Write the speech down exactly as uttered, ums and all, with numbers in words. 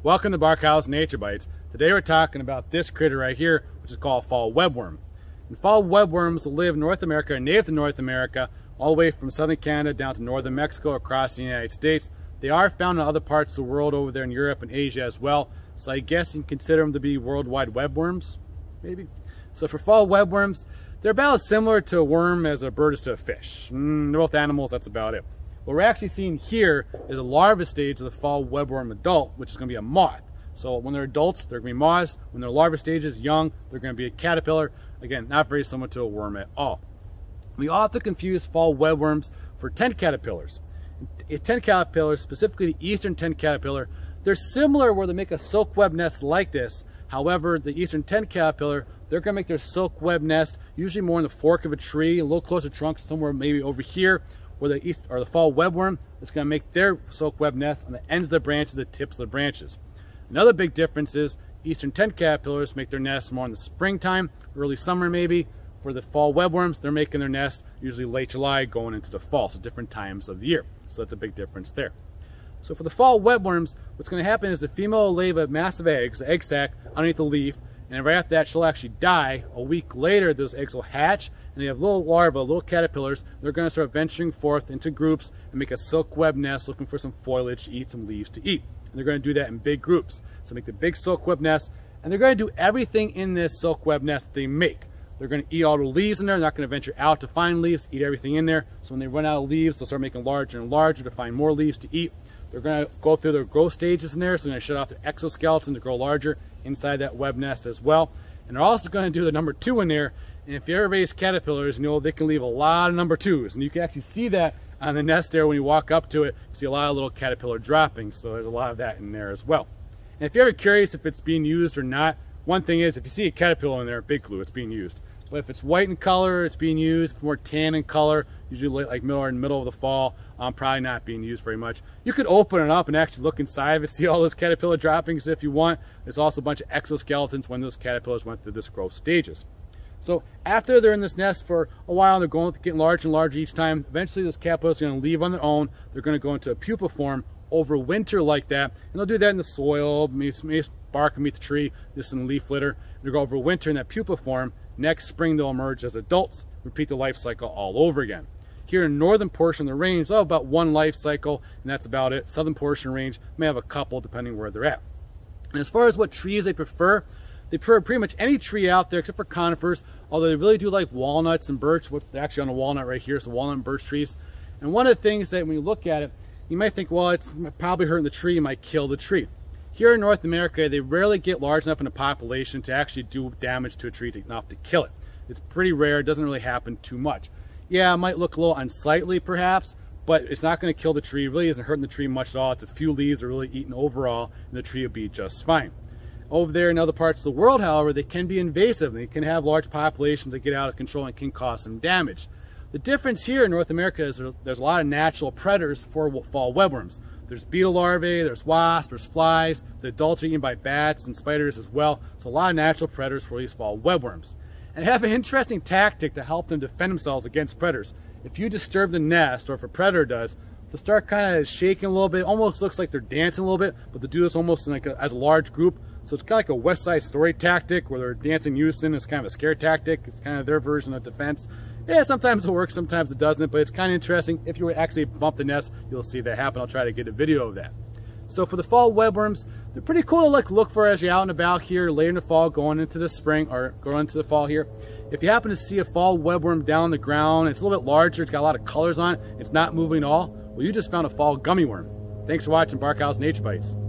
Welcome to Barkhausen Nature Bites. Today we're talking about this critter right here, which is called fall webworm. And fall webworms live in North America, are native to North America, all the way from southern Canada down to northern Mexico across the United States. They are found in other parts of the world over there in Europe and Asia as well. So I guess you can consider them to be worldwide webworms, maybe. So for fall webworms, they're about as similar to a worm as a bird is to a fish. Mm, they're both animals, that's about it. What we're actually seeing here is a larva stage of the fall webworm adult, which is going to be a moth. So when they're adults, they're going to be moths. When they're larva stages, young, they're going to be a caterpillar. Again, not very similar to a worm at all. We often confuse fall webworms for tent caterpillars. Tent caterpillars, specifically the eastern tent caterpillar, they're similar where they make a silk web nest like this. However, the eastern tent caterpillar, they're going to make their silk web nest usually more in the fork of a tree, a little closer to trunk, somewhere maybe over here, where the east or the fall webworm is going to make their silk web nest on the ends of the branches, the tips of the branches. Another big difference is eastern tent caterpillars make their nests more in the springtime, early summer maybe. For the fall webworms, they're making their nest usually late July going into the fall, so different times of the year. So that's a big difference there. So for the fall webworms, what's going to happen is the female will lay a massive eggs, the egg sac, underneath the leaf, and right after that she'll actually die. A week later those eggs will hatch, and they have little larvae, little caterpillars. They're going to start venturing forth into groups and make a silk web nest looking for some foliage to eat, some leaves to eat. And they're going to do that in big groups. So make the big silk web nest, and they're going to do everything in this silk web nest that they make. They're going to eat all the leaves in there. They're not going to venture out to find leaves, eat everything in there. So when they run out of leaves, they'll start making larger and larger to find more leaves to eat. They're going to go through their growth stages in there, so they're going to shut off their exoskeleton to grow larger inside that web nest as well. And they're also going to do the number two in there. And if you ever raise caterpillars, you know they can leave a lot of number twos. And you can actually see that on the nest there when you walk up to it. You see a lot of little caterpillar droppings, so there's a lot of that in there as well. And if you're ever curious if it's being used or not, one thing is if you see a caterpillar in there, big clue, it's being used. But if it's white in color, it's being used. If more tan in color, usually like middle or in the middle of the fall, um, probably not being used very much. You could open it up and actually look inside of it, see all those caterpillar droppings if you want. There's also a bunch of exoskeletons when those caterpillars went through this growth stages. So after they're in this nest for a while, they're going getting larger and larger each time. Eventually those caterpillars are going to leave on their own. They're going to go into a pupa form over winter like that. And they'll do that in the soil, maybe, maybe bark beneath the tree, just in the leaf litter. They'll go over winter in that pupa form. Next spring they'll emerge as adults, repeat the life cycle all over again. Here in the northern portion of the range, oh, about one life cycle, and that's about it. Southern portion range may have a couple depending where they're at. And as far as what trees they prefer, they prefer pretty much any tree out there except for conifers, although they really do like walnuts and birch. What's actually on a walnut right here, so walnut and birch trees. And one of the things that when you look at it, you might think, well, it's probably hurting the tree, it might kill the tree. Here in North America, they rarely get large enough in a population to actually do damage to a tree enough to kill it. It's pretty rare, it doesn't really happen too much. Yeah, it might look a little unsightly perhaps, but it's not going to kill the tree. It really isn't hurting the tree much at all. It's a few leaves are really eaten overall, and the tree will be just fine. Over there in other parts of the world, however, they can be invasive. They can have large populations that get out of control and can cause some damage. The difference here in North America is there's a lot of natural predators for fall webworms. There's beetle larvae, there's wasps, there's flies. The adults are eaten by bats and spiders as well. So a lot of natural predators for these fall webworms. And they have an interesting tactic to help them defend themselves against predators. If you disturb the nest, or if a predator does, they'll start kind of shaking a little bit. Almost looks like they're dancing a little bit, but they do this almost in like a, as a large group. So it's kind of like a West Side Story tactic where they're dancing unison. It's kind of a scare tactic. It's kind of their version of defense. Yeah, sometimes it works, sometimes it doesn't, but it's kind of interesting. If you were to actually bump the nest, you'll see that happen. I'll try to get a video of that. So for the fall webworms, they're pretty cool to like look for as you're out and about here later in the fall, going into the spring, or going into the fall here. If you happen to see a fall webworm down on the ground, it's a little bit larger, it's got a lot of colors on it, it's not moving at all, well, you just found a fall gummy worm. Thanks for watching Barkhausen Nature Bites.